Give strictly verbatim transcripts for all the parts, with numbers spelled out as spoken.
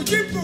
tiempo.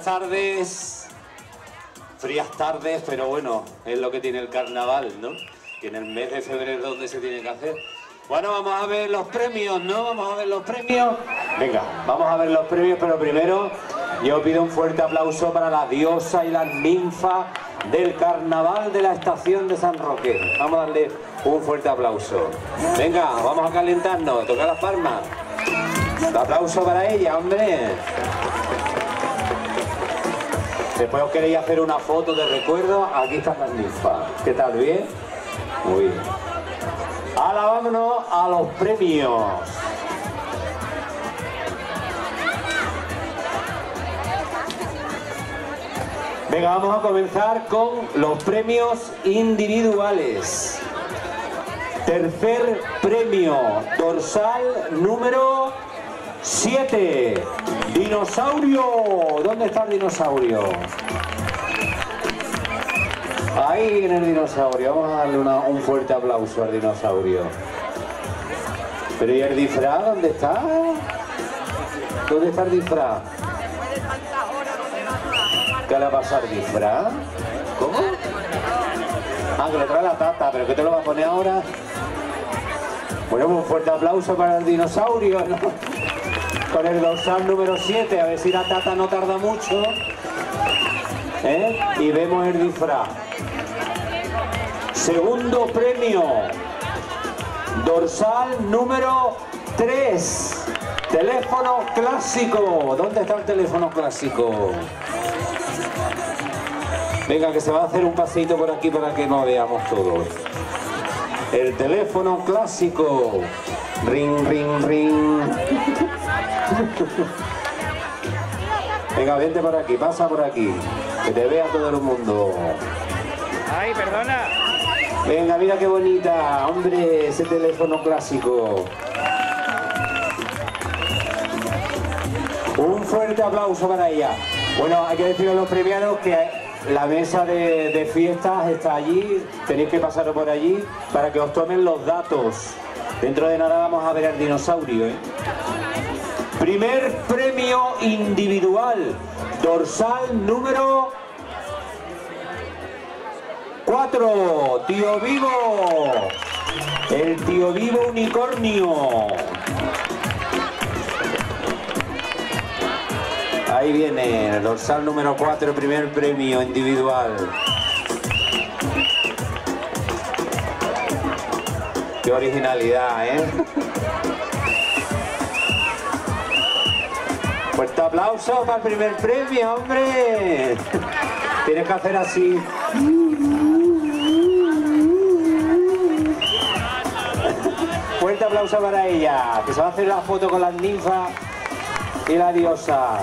tardes, frías tardes, pero bueno, es lo que tiene el carnaval, ¿no? Que en el mes de febrero es donde se tiene que hacer. Bueno, vamos a ver los premios, ¿no? Vamos a ver los premios. Venga, vamos a ver los premios, pero primero yo pido un fuerte aplauso para las diosas y las ninfas del carnaval de la estación de San Roque. Vamos a darle un fuerte aplauso. Venga, vamos a calentarnos, tocar las palmas. Un aplauso para ella, hombre. Después os queréis hacer una foto de recuerdo, aquí están las ninfas. ¿Qué tal? ¿Bien? Muy bien. Ahora vámonos a los premios. Venga, vamos a comenzar con los premios individuales. Tercer premio, dorsal número siete. Dinosaurio. ¿Dónde está el dinosaurio? Ahí en el dinosaurio. Vamos a darle una, un fuerte aplauso al dinosaurio. Pero ¿y el disfraz? ¿Dónde está? ¿Dónde está el disfraz? ¿Qué le ha pasado al disfraz? ¿Cómo? Ah, que lo trae la tata. ¿Pero qué te lo va a poner ahora? Bueno, un fuerte aplauso para el dinosaurio, ¿no? Con el dorsal número siete, a ver si la tata no tarda mucho. ¿Eh? Y vemos el disfraz. Segundo premio, dorsal número tres, teléfono clásico. ¿Dónde está el teléfono clásico? Venga, que se va a hacer un pasito por aquí para que nos veamos todos. El teléfono clásico. Ring, ring, ring. Venga, vente por aquí, pasa por aquí. Que te vea todo el mundo. Ay, perdona. Venga, mira qué bonita, hombre, ese teléfono clásico. Un fuerte aplauso para ella. Bueno, hay que decirle a los premiados que la mesa de, de fiestas está allí. Tenéis que pasar por allí para que os tomen los datos. Dentro de nada vamos a ver al dinosaurio, ¿eh? Primer premio individual, dorsal número cuatro, Tío Vivo, el Tío Vivo unicornio. Ahí viene el dorsal número cuatro, primer premio individual. Qué originalidad, ¿eh? Fuerte aplauso para el primer premio, hombre. Tienes que hacer así. Fuerte aplauso para ella, que se va a hacer la foto con las ninfas y la diosa.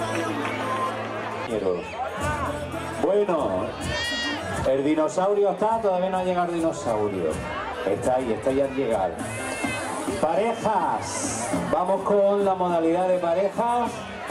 Bueno, el dinosaurio está, todavía no ha llegado el dinosaurio. Está ahí, está ya al llegar. Parejas. Vamos con la modalidad de parejas.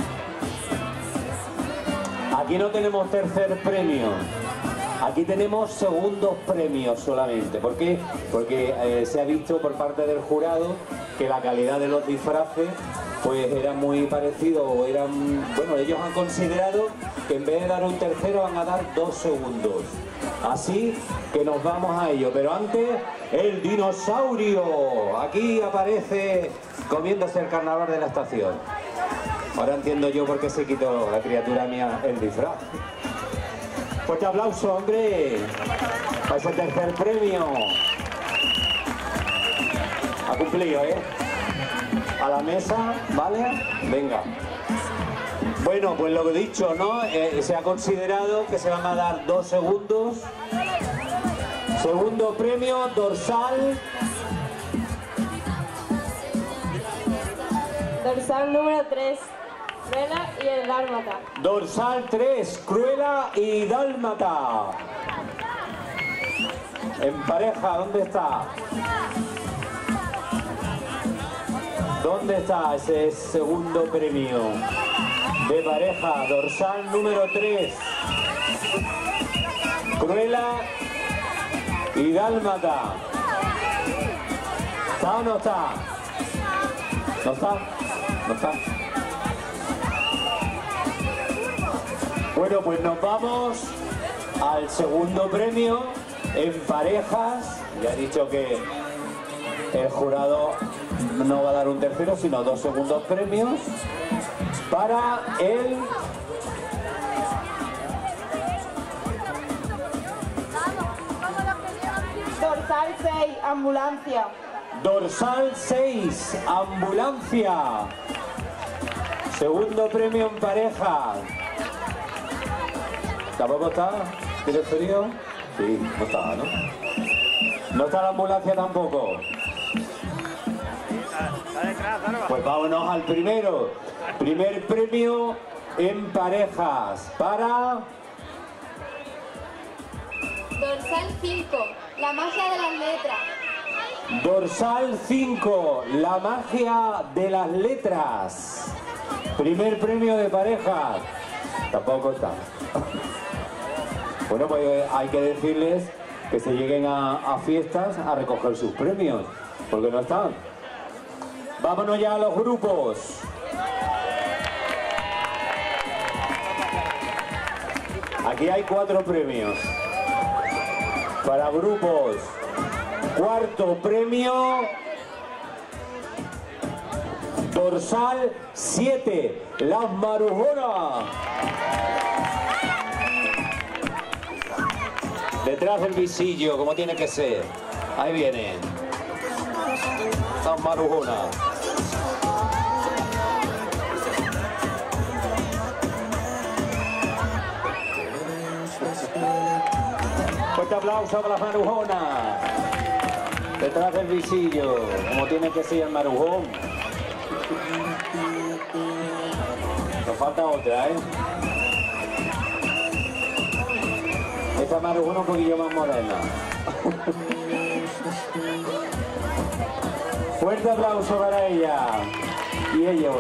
Aquí no tenemos tercer premio. Aquí tenemos segundos premios solamente. ¿Por qué? Porque eh, se ha visto por parte del jurado que la calidad de los disfraces pues era muy parecido o eran... Bueno, ellos han considerado que en vez de dar un tercero van a dar dos segundos. Así que nos vamos a ello. Pero antes, el dinosaurio. Aquí aparece comiéndose el carnaval de la estación. Ahora entiendo yo por qué se quitó la criatura mía el disfraz. Fuerte aplauso, hombre. Para ese tercer premio. Ha cumplido, ¿eh? A la mesa, ¿vale? Venga. Bueno, pues lo que he dicho, ¿no? Eh, se ha considerado que se van a dar dos segundos. Segundo premio, dorsal. Dorsal número tres, Cruella y el Dálmata. Dorsal tres, Cruella y Dálmata. En pareja, ¿dónde está? ¿Dónde está ese segundo premio de pareja? Dorsal número tres, Cruella y Dálmata. ¿Está o no está? ¿No está? ¿No está? Bueno, pues nos vamos al segundo premio en parejas. Ya he dicho que el jurado no va a dar un tercero, sino dos segundos premios para el Dorsal seis, ambulancia. Dorsal seis, ambulancia. Segundo premio en pareja. ¿Tampoco está? ¿Tienes frío? Sí, no está, ¿no? No está la ambulancia tampoco. Pues vámonos al primero. Primer premio en parejas para... Dorsal cinco, la magia de las letras. Dorsal cinco, la magia de las letras. Primer premio de parejas. Tampoco está. Bueno, pues hay que decirles que se lleguen a, a fiestas a recoger sus premios, porque no están. Vámonos ya a los grupos. Aquí hay cuatro premios. Para grupos, cuarto premio, Dorsal siete, Las Marujonas. Detrás del visillo, como tiene que ser. Ahí vienen. Las Marujonas. Fuerte aplauso para las Marujonas. Detrás del visillo, como tiene que ser el marujón. Nos falta otra, ¿eh? Esta marujona un poquillo más moderna. Fuerte aplauso para ella. Y ellos.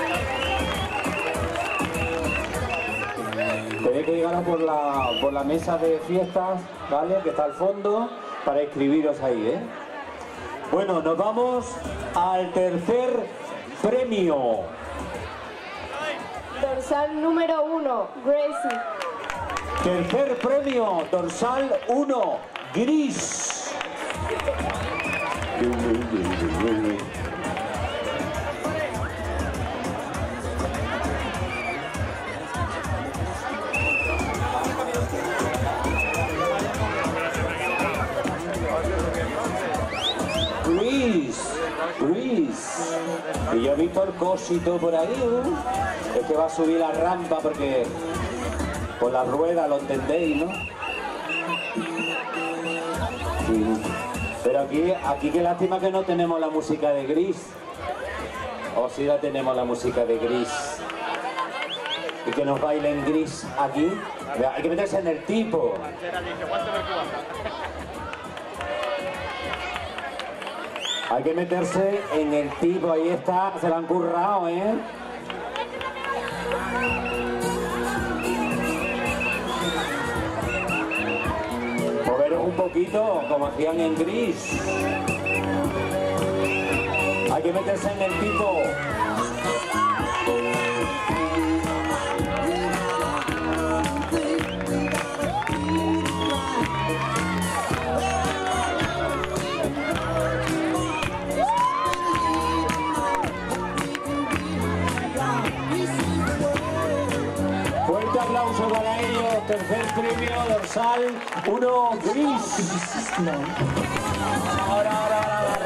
Tenéis que llegar por la, por la mesa de fiestas, ¿vale? Que está al fondo, para inscribiros ahí, ¿eh? Bueno, nos vamos al tercer premio. Dorsal número uno, Gracie. Tercer premio, dorsal uno, gris. Gris, gris. Y yo vi por cosito por ahí, ¿eh? Es que va a subir la rampa porque por la rueda, lo entendéis, ¿no? Sí. Pero aquí, aquí qué lástima que no tenemos la música de Gris. O sí la tenemos la música de Gris. Y que nos bailen Gris aquí. Hay que meterse en el tipo. Hay que meterse en el tipo, ahí está, se lo han currado, ¿eh? Moveros un poquito, como hacían en Gris. Hay que meterse en el tipo. Aplauso para ellos, tercer premio, dorsal uno, gris. Ahora, ahora, ahora,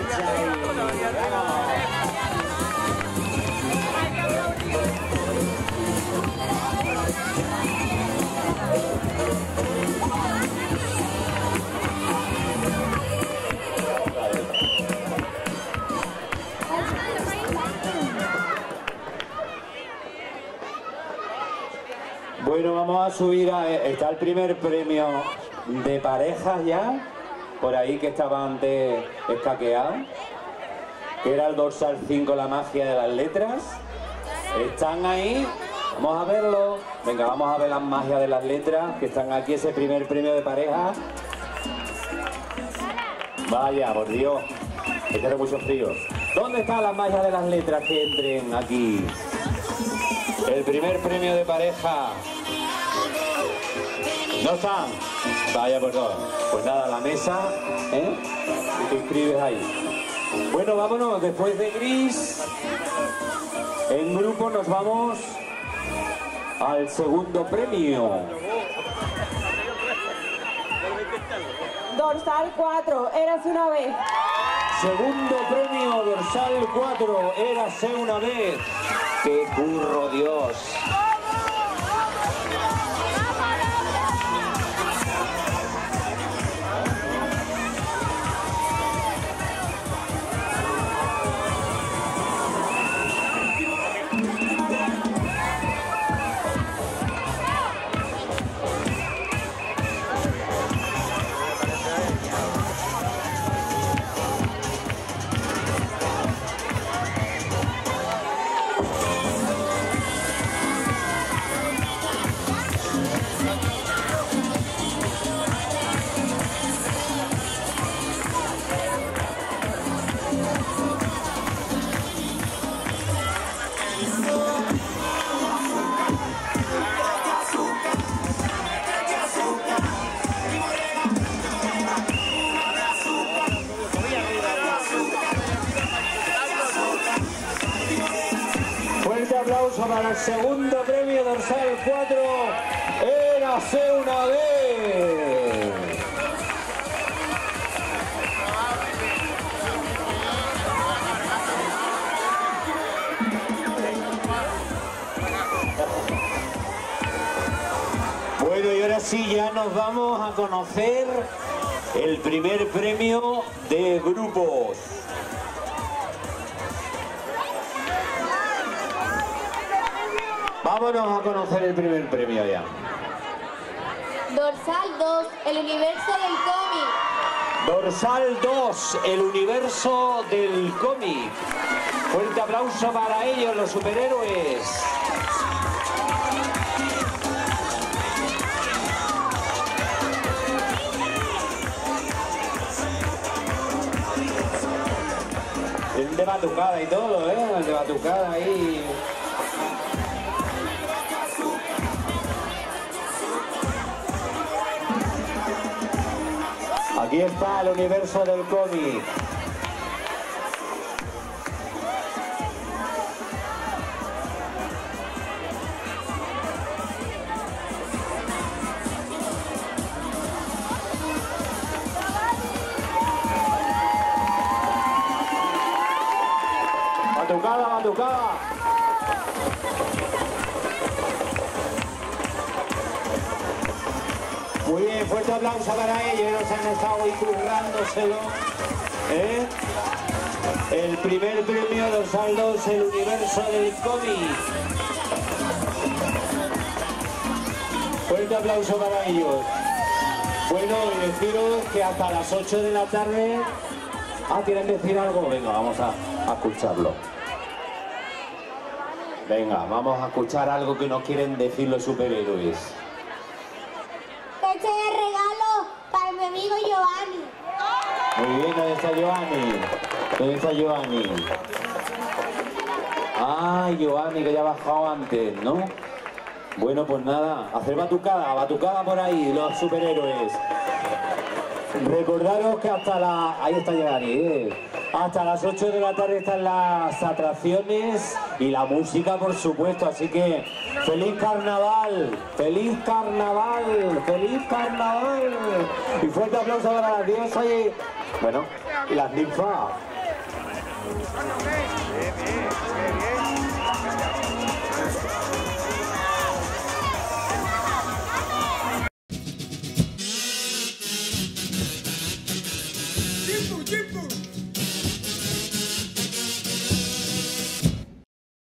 Bueno, vamos a subir a... Está el primer premio de parejas ya, por ahí que estaba antes escaqueado, que era el dorsal cinco, la magia de las letras. Están ahí, vamos a verlo. Venga, vamos a ver las magias de las letras, que están aquí, ese primer premio de parejas. Vaya, por Dios, que tiene mucho frío. ¿Dónde están las magias de las letras que entren aquí? El primer premio de pareja. ¿No están? Vaya por todo. Pues nada, la mesa, ¿eh? Y te inscribes ahí. Bueno, vámonos. Después de Gris, en grupo nos vamos al segundo premio. Dorsal cuatro, érase una vez. Segundo premio, dorsal cuatro, érase una vez. ¡Qué curro, Dios! Aplauso para el segundo premio dorsal cuatro, érase una vez. Bueno, y ahora sí ya nos vamos a conocer el primer premio de grupos. Vámonos a conocer el primer premio ya. Dorsal dos, el universo del cómic. Dorsal dos, el universo del cómic. Fuerte aplauso para ellos, los superhéroes. El de batucada y todo, ¿eh? El de batucada ahí. Aquí está el universo del cómic. Batucada, batucada. Muy bien, fuerte aplauso para ellos, nos han estado ahí currándoselo. ¿Eh? El primer premio dorsal dos, el universo del cómic. Fuerte aplauso para ellos. Bueno, y deciros que hasta las ocho de la tarde... Ah, ¿quieren decir algo? Venga, vamos a, a escucharlo. Venga, vamos a escuchar algo que nos quieren decir los superhéroes. Este es el regalo para mi amigo Giovanni. Muy bien, ¿dónde está Giovanni? ¿Dónde está Giovanni? Ah, Giovanni, que ya ha bajado antes, ¿no? Bueno, pues nada, hacer batucada, batucada por ahí, los superhéroes. Recordaros que hasta la... Ahí está Giovanni, ¿eh? Hasta las ocho de la tarde están las atracciones y la música, por supuesto. Así que ¡feliz carnaval! ¡Feliz carnaval! ¡Feliz carnaval! Y fuerte aplauso para las diosas y... Bueno, y las ninfas. ¡Tiempo, tiempo!